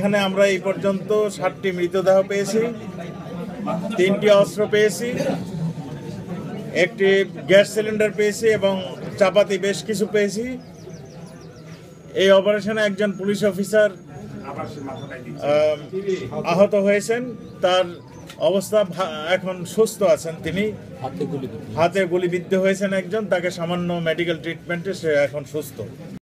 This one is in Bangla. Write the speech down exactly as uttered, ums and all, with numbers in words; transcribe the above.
এখানে আমরা এই পর্যন্ত ষাটটি মৃতদেহ পেয়েছি, তিনটি অস্ত্র পেয়েছি, একটি গ্যাস সিলিন্ডার পেয়েছি এবং চাপাতি বেশ কিছু পেয়েছি। এই অপারেশনে একজন পুলিশ অফিসার আহত হয়েছেন, তার অবস্থা এখন সুস্থ আছেন। তিনি হাতে গুলিবিদ্ধ হয়েছেন একজন, তাকে সামান্য মেডিকেল ট্রিটমেন্টে সে এখন সুস্থ।